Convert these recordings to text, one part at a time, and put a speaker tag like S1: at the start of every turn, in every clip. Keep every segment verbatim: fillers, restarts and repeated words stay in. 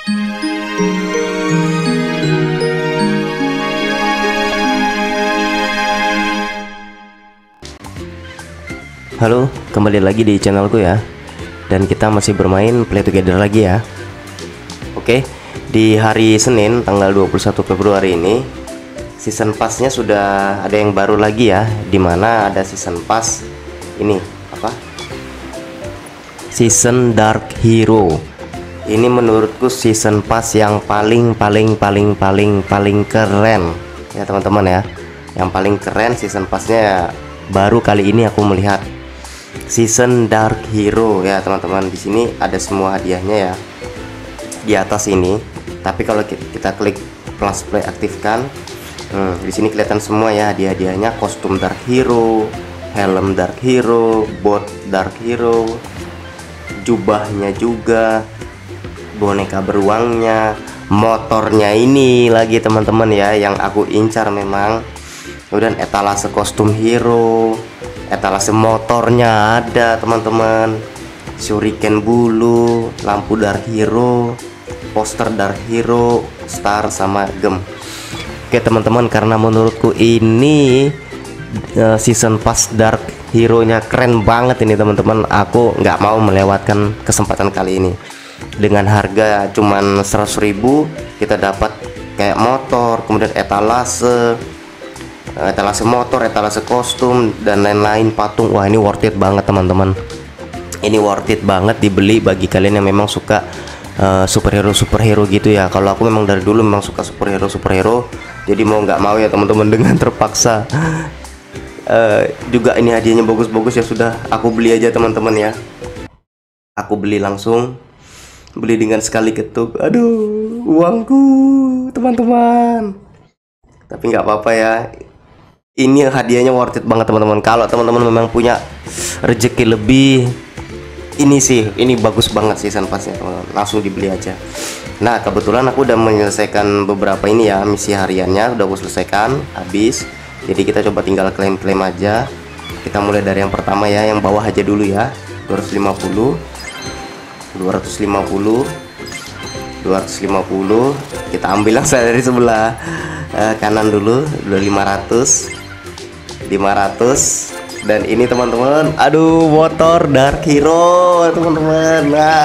S1: Halo, kembali lagi di channelku ya. Dan kita masih bermain Play Together lagi ya. Oke, di hari Senin tanggal dua puluh satu Februari ini season passnya sudah ada yang baru lagi ya, dimana ada season pass ini apa? Season Dark Hero. Ini menurutku season pass yang paling paling paling paling paling keren ya teman-teman ya. Yang paling keren season passnya ya, baru kali ini aku melihat Season Dark Hero ya teman-teman. Di sini ada semua hadiahnya ya di atas ini. Tapi kalau kita klik plus play aktifkan, hmm, di sini kelihatan semua ya hadiah-hadiahnya. Kostum Dark Hero, helm Dark Hero, bot Dark Hero, jubahnya juga, boneka beruangnya, motornya ini lagi teman-teman ya, yang aku incar memang. Kemudian etalase kostum hero, etalase motornya ada teman-teman, shuriken bulu, lampu Dark Hero, poster Dark Hero, star sama gem. Oke teman-teman, karena menurutku ini uh, season pass Dark Hero nya keren banget ini teman-teman, aku nggak mau melewatkan kesempatan kali ini. Dengan harga cuman seratus ribu kita dapat kayak motor, kemudian etalase etalase motor, etalase kostum dan lain-lain, patung. Wah, ini worth it banget teman-teman. Ini worth it banget dibeli bagi kalian yang memang suka uh, superhero superhero gitu ya. Kalau aku memang dari dulu memang suka superhero superhero, jadi mau nggak mau ya teman-teman dengan terpaksa. Uh, juga ini hadiahnya bagus-bagus ya, sudah aku beli aja teman-teman ya. Aku beli langsung, beli dengan sekali ketuk. Aduh, uangku teman-teman. Tapi nggak apa-apa ya. Ini hadiahnya worth it banget teman-teman. Kalau teman-teman memang punya rezeki lebih, ini sih ini bagus banget sih season passnya teman-teman. Langsung dibeli aja. Nah kebetulan aku udah menyelesaikan beberapa ini ya, misi hariannya udah aku selesaikan habis. Jadi kita coba tinggal klaim-klaim aja. Kita mulai dari yang pertama ya, yang bawah aja dulu ya. Dua ratus lima puluh, dua ratus lima puluh, dua ratus lima puluh. Kita ambil langsung dari sebelah uh, kanan dulu. Udah lima ratus, lima ratus. Dan ini teman-teman, aduh, motor Dark Hero teman-teman. Nah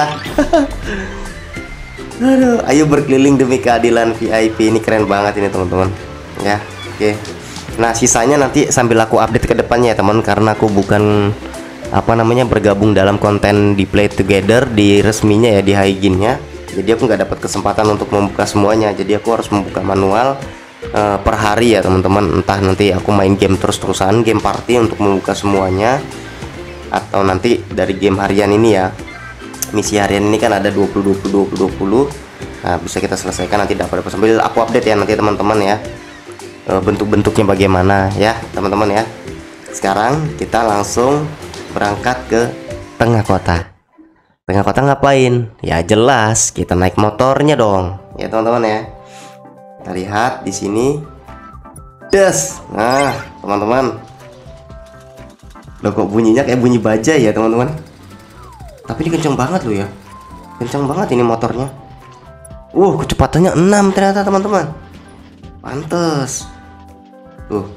S1: aduh, ayo berkeliling demi keadilan V I P. Ini keren banget ini teman-teman ya. Oke, nah sisanya nanti sambil aku update ke depannya ya teman, karena aku bukan apa namanya bergabung dalam konten di Play Together di resminya ya, di Hygiene-nya. Jadi aku nggak dapat kesempatan untuk membuka semuanya, jadi aku harus membuka manual uh, per hari ya teman-teman. Entah nanti aku main game terus-terusan, game party untuk membuka semuanya, atau nanti dari game harian ini ya, misi harian ini kan ada dua puluh dua puluh dua puluh dua puluh. Nah bisa kita selesaikan nanti, dapat sambil aku update ya nanti teman-teman ya, uh, bentuk-bentuknya bagaimana ya teman-teman ya. Sekarang kita langsung berangkat ke tengah kota. Tengah kota ngapain? Ya jelas kita naik motornya dong, ya teman-teman ya. Kita lihat di sini, des. Nah teman-teman, loh kok bunyinya kayak bunyi baja ya teman-teman. Tapi ini kenceng banget loh ya, kenceng banget ini motornya. Uh, kecepatannya enam ternyata teman-teman. Pantes. Tuh.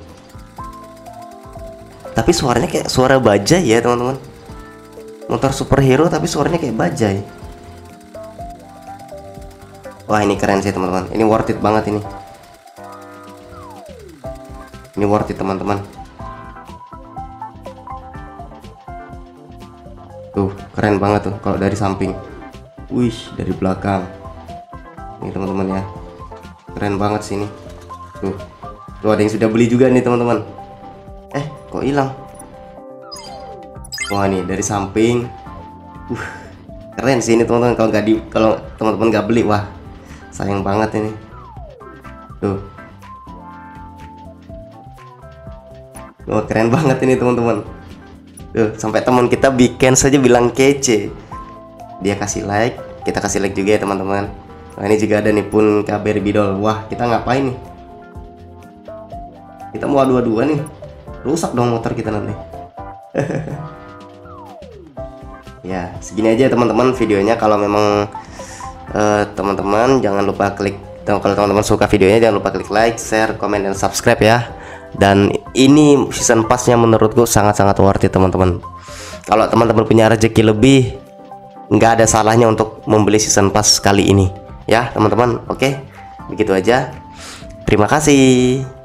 S1: Tapi suaranya kayak suara baja ya teman-teman. Motor superhero tapi suaranya kayak bajai. Wah ini keren sih teman-teman, ini worth it banget ini. Ini worth it teman-teman. Tuh keren banget tuh kalau dari samping. Wih, dari belakang. Ini teman-teman ya, keren banget sih ini. Tuh, tuh ada yang sudah beli juga nih teman-teman. Eh kok hilang? Wah nih dari samping, uh, keren sih ini teman-teman. Kalau nggak di, kalau teman-teman nggak beli, wah sayang banget ini. Tuh, wah keren banget ini teman-teman. Tuh sampai teman kita bikin saja bilang kece. Dia kasih like, kita kasih like juga ya teman-teman. Nah ini juga ada nih pun K B R Bidol. Wah kita ngapain nih? Kita mau adu-aduan nih, rusak dong motor kita nanti. Ya segini aja teman-teman videonya. Kalau memang uh, teman-teman jangan lupa klik, kalau teman-teman suka videonya jangan lupa klik like, share, komen, dan subscribe ya. Dan ini season passnya menurutku sangat-sangat worth it teman-teman. Kalau teman-teman punya rezeki lebih, nggak ada salahnya untuk membeli season pass kali ini ya teman-teman. Oke, begitu aja, terima kasih.